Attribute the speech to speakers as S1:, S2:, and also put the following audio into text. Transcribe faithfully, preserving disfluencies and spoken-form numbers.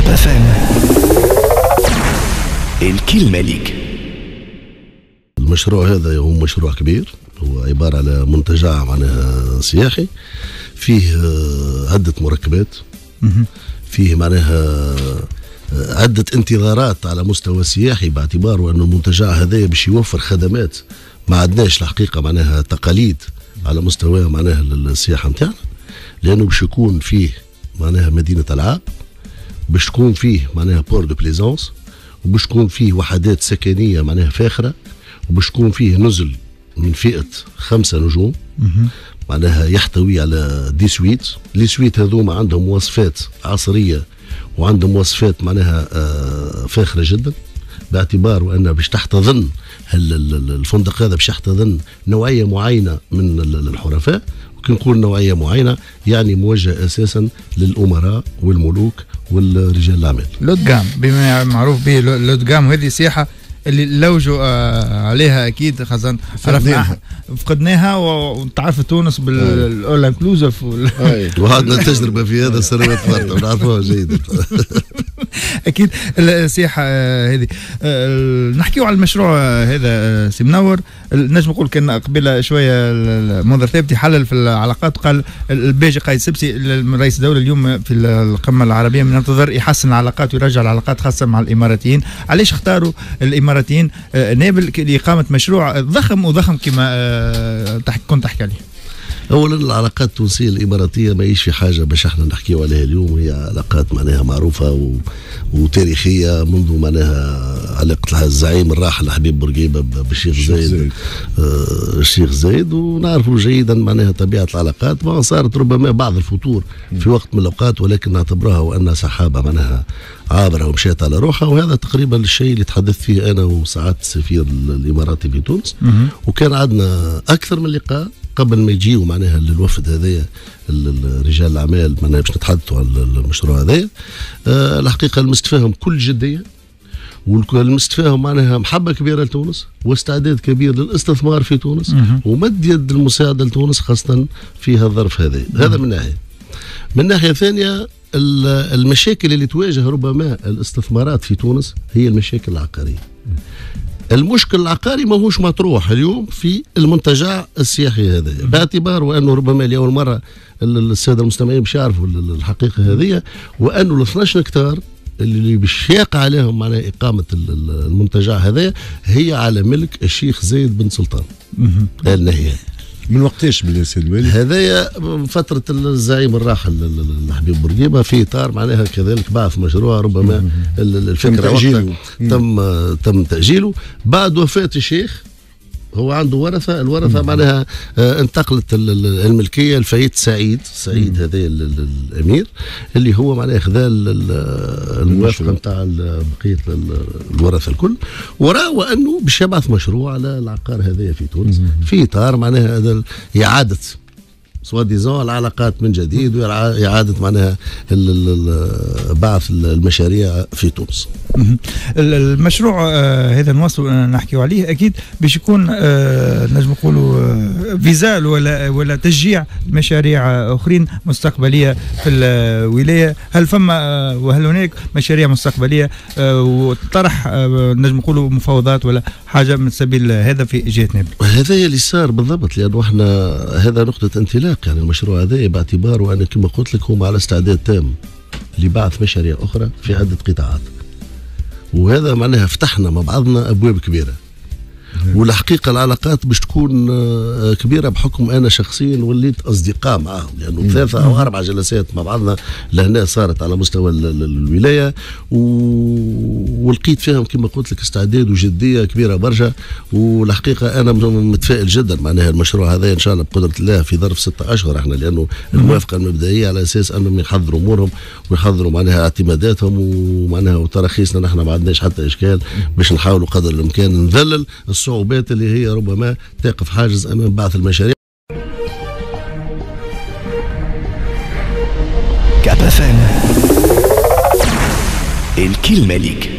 S1: اف ام الكلمة ليك.
S2: المشروع هذا هو مشروع كبير، هو عبارة على منتجع معناها سياحي فيه عدة مركبات، فيه معناها عدة انتظارات على مستوى سياحي، باعتباره أن المنتجع هذا باش يوفر خدمات ما عندناش الحقيقة معناها تقاليد على مستوى معناها السياحة متاعنا، لأنه باش يكون فيه معناها مدينة ألعاب، باش تكون فيه معناها بور دو بليزونس، وباش تكون فيه وحدات سكنية معناها فاخرة، وباش تكون فيه نزل من فئة خمسة نجوم معناها يحتوي على دي سويت. لي سويت هذوما عندهم مواصفات عصرية وعندهم مواصفات معناها فاخرة جدا، باعتبار أنها باش تحتضن الفندق هذا باش يحتضن نوعية معينة من الحرفاء. وكي نقول نوعية معينة يعني موجه أساسا للأمراء والملوك والرجال الأعمال.
S3: لوت جام بما معروف به، لوت جام، وهذه سياحة اللي لوجوا آه عليها اكيد خزان عرفناها فقدناها، وتعرف تونس بالاول انكلوزيف
S2: وعندنا تجربه في هذا سنوات فاتت ونعرفوها جيدا.
S3: اكيد السياحه هذه. آه نحكيو على المشروع هذا سي منور. نجم نقول كان قبل شويه منذر ثابت حلل في العلاقات، قال الباجي قايد سبسي رئيس الدوله اليوم في القمه العربيه من انتظر يحسن العلاقات ويرجع العلاقات خاصه مع الاماراتيين. علاش اختاروا الاماراتيين نابل لاقامه مشروع ضخم وضخم كما كنت تحكي عليه؟
S2: اولا العلاقات التونسيه الاماراتيه ماهيش في حاجه باش احنا نحكيو عليها اليوم، هي علاقات معناها معروفه و... وتاريخيه منذ معناها علاقه الزعيم الراحل حبيب بورقيبه بالشيخ زايد, زايد. آه الشيخ زايد، ونعرفوا جيدا معناها طبيعه العلاقات. ما صارت ربما بعض الفتور في وقت من الاوقات، ولكن نعتبرها وانها سحابه معناها عابره ومشيت على روحها، وهذا تقريبا الشيء اللي تحدثت فيه انا وسعاده السفير الاماراتي في تونس. وكان عندنا اكثر من لقاء قبل ما يجيوا معناها للوفد هذايا رجال الاعمال معناها باش نتحدثوا على المشروع هذايا. أه الحقيقه المستفاهم كل جديه، والمستفاهم معناها محبه كبيره لتونس واستعداد كبير للاستثمار في تونس ومد يد المساعده لتونس خاصه في هذا الظرف هذا. هذا من ناحيه. من ناحيه ثانيه المشاكل اللي تواجه ربما الاستثمارات في تونس هي المشاكل العقاريه. المشكل العقاري ما هوش مطروح اليوم في المنتجع السياحي هذا، باعتبار وانه ربما لاول مره الساده المستمعين باش يعرفوا الحقيقه هذه، وانه ال اثناش هكتار اللي باش يقع عليهم معناها اقامه المنتجع هذا هي على ملك الشيخ زايد بن سلطان ال نهيان.
S4: من وقتاش بالسيد الوالي؟
S2: هذايا فترة الزعيم الراحل حبيب بورقيبة في إطار معناها كذلك بعث مشروع ربما الفكرة تم تم تم تأجيله بعد وفاة الشيخ. هو عنده ورثة، الورثة معناها آه انتقلت الملكية لفايت سعيد سعيد هذا الأمير اللي هو معناها خذا الموافقة نتاع بقية الورثة الكل، ورأى وأنه باش يبعث مشروع على العقار هذايا في تونس في إطار معناها هذا إعادة سوا ديزون العلاقات من جديد وإعادة معناها بعث المشاريع في تونس.
S3: المشروع هذا نواصل نحكيو عليه أكيد باش يكون نجم نقولوا فيزال ولا ولا تشجيع مشاريع أخرين مستقبلية في الولاية. هل فما وهل هناك مشاريع مستقبلية وطرح نجم نقولوا مفاوضات ولا حاجة من سبيل هذا في جهة نابل؟
S2: هذا اللي صار بالضبط، لأنه احنا هذا نقطة انطلاق. يعني المشروع هذا باعتباره أنا كما قلت لك هم على استعداد تام لبعث مشاريع أخرى في عدة قطاعات، وهذا معناها فتحنا مع بعضنا أبواب كبيرة. والحقيقة العلاقات باش تكون كبيرة بحكم أنا شخصيا وليت أصدقاء معهم، لأنه يعني ثلاثة أو أربع جلسات مع بعضنا لهنا صارت على مستوى الولاية، ولقيت فيهم كما قلت لك استعداد وجدية كبيرة برشا. والحقيقة أنا متفائل جدا معناها المشروع هذا إن شاء الله بقدرة الله في ظرف ستة أشهر احنا، لأنه الموافقة المبدئية على أساس أنهم يحضروا أمورهم ويحضروا معناها اعتماداتهم ومعناها وتراخيصنا نحن ما عندناش حتى إشكال باش نحاولوا قدر الإمكان نذلل الصعوبات اللي هي ربما تقف حاجز امام بعض المشاريع.
S1: كاب اف ام الكلمة ليك.